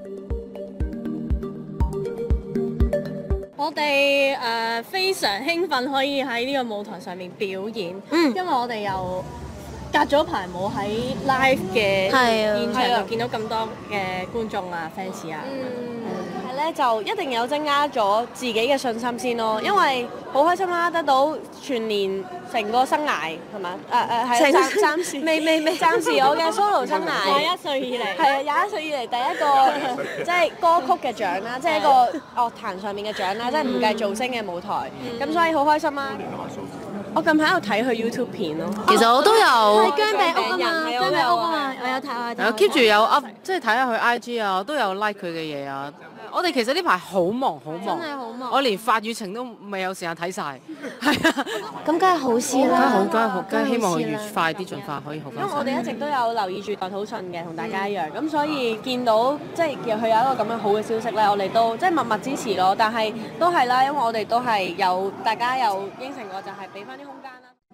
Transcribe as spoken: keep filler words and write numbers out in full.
我哋誒、呃、非常興奮可以喺呢個舞台上面表演， 嗯， 因為我哋又隔咗排冇喺 live 嘅現場度見到咁多嘅觀眾啊、fans 啊。 嗯，係咧就一定有增加咗自己嘅信心先咯，因為好開心啦，得到全年成個生涯係咪？誒誒係暫暫時未未未暫時我嘅 solo 生涯廿一歲以嚟係啊，廿一歲以嚟第一個即係歌曲嘅獎啦，即係一個樂壇上面嘅獎啦，即係唔計造星嘅舞台，咁所以好開心啦！我近排喺度睇佢 YouTube 片咯， 其實我都有係薑餅屋啊嘛， 薑餅屋啊嘛，我有睇我有睇。 有 keep 住有 up，即係睇下佢 I G 啊，都有 like 佢嘅嘢啊。我哋其實呢排好忙好忙， 真係好忙我連發語情都未有時間睇晒。係啊， 咁梗係好事啦， 梗係好，梗係好，梗係希望佢越快啲，盡快可以好因為我翻晒。 哋一直都有留意住代土信嘅，同大家一樣，咁所以見到即係佢有一個咁樣好嘅消息咧，我哋都即係默默支持咯。但係都係啦，因為我哋都係有大家有應承過，就係俾翻啲空間啦。